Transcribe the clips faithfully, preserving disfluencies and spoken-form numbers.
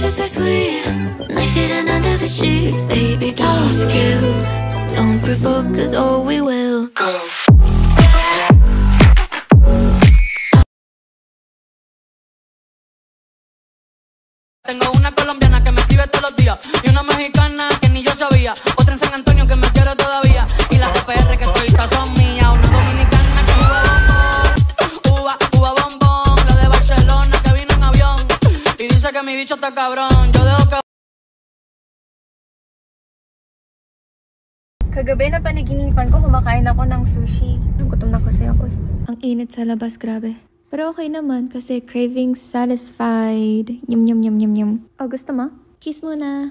is so sweet. Knife hidden under the sheets. Baby, task you. Don't provoke, cause oh, we will go. Tengo una colombiana que me escribe todos los días y una mexicana que ni yo sabía, otra en San Antonio que me quiere todavía y las de P R que toditas son mías, una dominicana que uva bombón, uva, uva bombón, la de Barcelona que vino en avión y dice que mi bicho está cabrón, yo dejo que... Kagabi na panaginipan ko, kumakain ako ng sushi. Gutom na kasi ako eh. Ang init sa labas, grabe. Pero okay naman kasi craving satisfied. Yum, yum, yum, yum, yum. Oh, gusto mo? Kiss muna.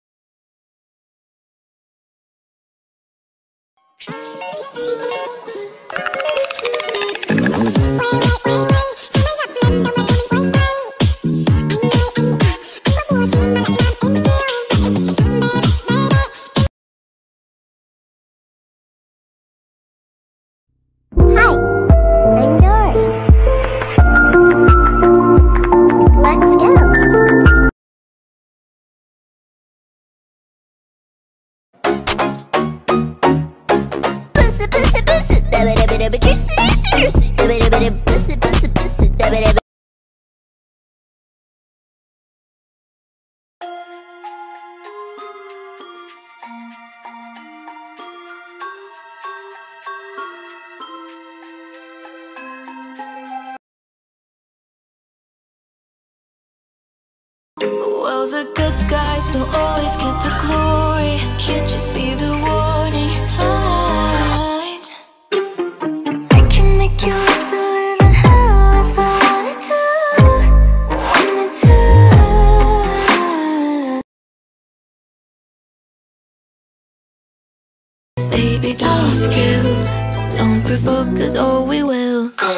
Well, the good guys don't always get the glory. Can't you see the warning signs? I can make you live a little hell if I wanted to, wanted to. Baby, task you. Don't provoke, cause oh, we will go.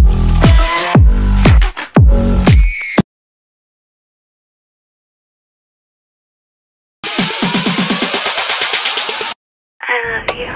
I love you.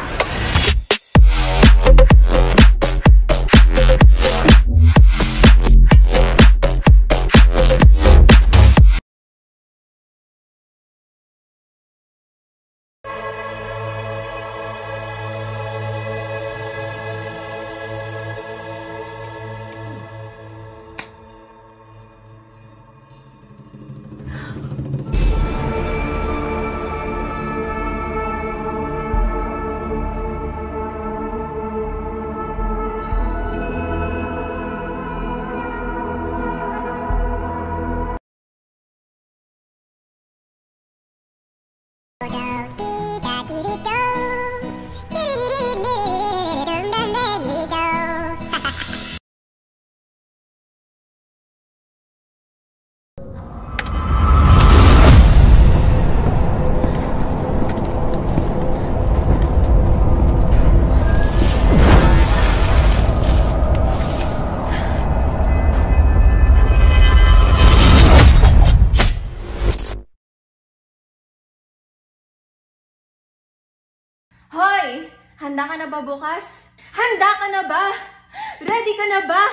Hoy! Handa ka na ba bukas? Handa ka na ba? Ready ka na ba?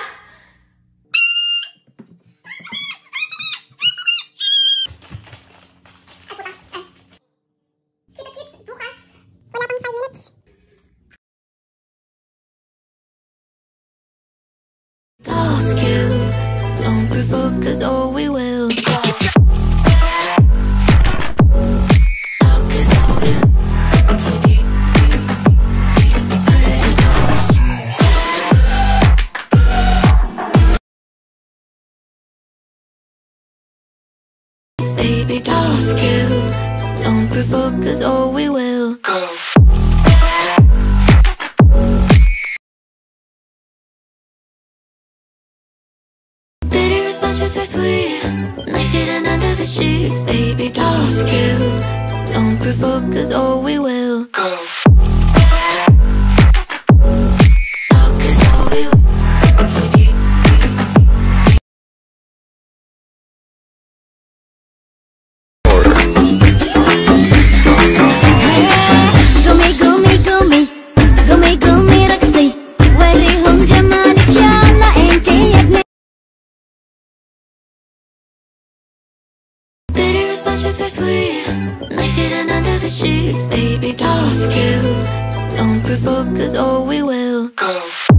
Kita-kits, bukas. Wala pang five minutes. Task you. Don't provoke, cause oh, we will go. Baby, task you. Don't provoke, cause oh, we will go. Bitter as much as we're sweet. Knife hidden under the sheets. Baby, task you. Don't provoke, cause oh, we will go. Oh, cause oh, we will. sweet. Knife hidden under the sheets, baby, toss you. Don't provoke us or we will go.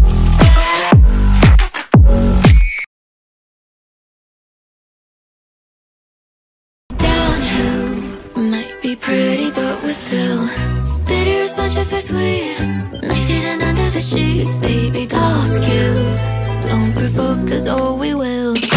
Downhill, might be pretty but we're still bitter as much as we're sweet. Knife hidden under the sheets, baby, toss you. Don't provoke us or we will